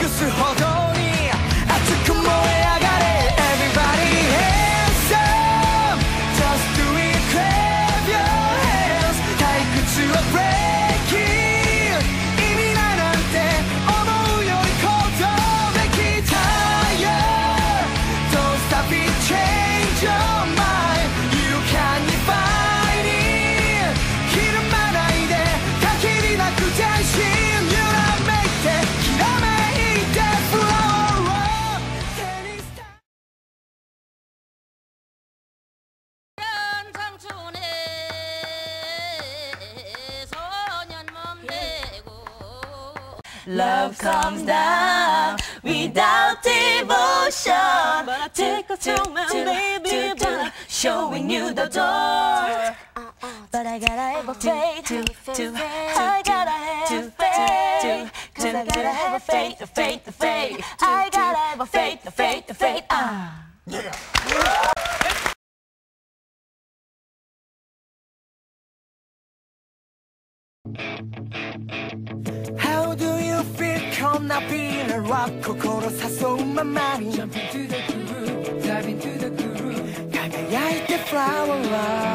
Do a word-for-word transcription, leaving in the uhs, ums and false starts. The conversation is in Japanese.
くすほどに熱く燃え上がれ Everybody hands up Just do it clap your hands 退屈は breaking 意味ないなんて思うより行動できたよ Don't stop it change your mind You can fight it ひるまないで限りなく前進揺らめいてきらめいて Flower on 手にした Love comes down without devotion. But I take a song, my baby, but I'm showing you the door. But I gotta have a faith, I gotta have faith, cause I gotta have a faith, a faith, a faith. I gotta have a faith, a faith, a faith. Ah. Yeah. How do you feel? こんなフィールは心誘うままに Jump into the groove, dive into the groove 輝いて Flower on